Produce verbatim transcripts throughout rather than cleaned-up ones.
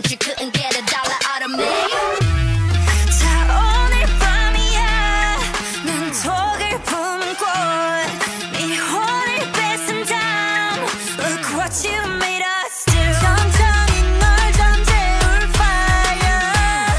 you couldn't get a dollar out of me. 자 오늘 밤이야 난 독을 품은 꽃 미혼을 뺏은 다음 Look what you made us do 천천히 널 잠재울 fire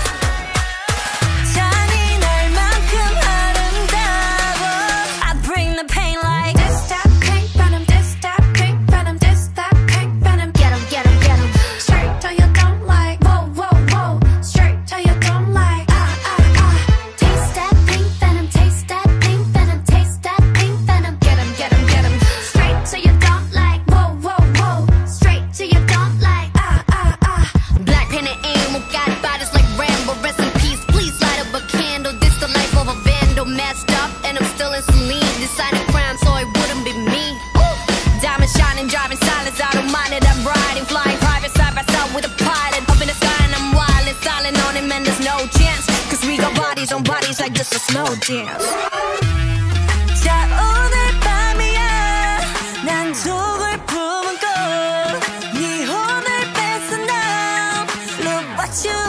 잔인할 만큼 아름다워 I bring the pain like This that pink venom This that pink venom This that pink venom Get 'em, get 'em, get 'em. Straight till you don't like Whoa, whoa, whoa Straight till you don't like Ah, ah, ah Taste that pink venom, taste that pink venom, taste that pink venom. Get 'em, get 'em, get 'em. Straight till you don't like. Whoa, whoa, whoa Straight till you don't like. Ah, ah, ah Black pen and ammo, got bodies like Rambo. Rest in peace, please light up a candle. This the life of a vandal, messed up, and I'm still in saline. Deciding crime, so it wouldn't be me. Ooh. Diamond shining, driving silence, I don't mind it. I'm riding, flying private side by side with a pilot. Up in the sky and I'm wild and silent on him, and there's no chance. Cause we got bodies on bodies like just a slow dance. 자 오늘 밤이야 난 독을 품은 꽃 네 혼을 뺏은 다음 Look what you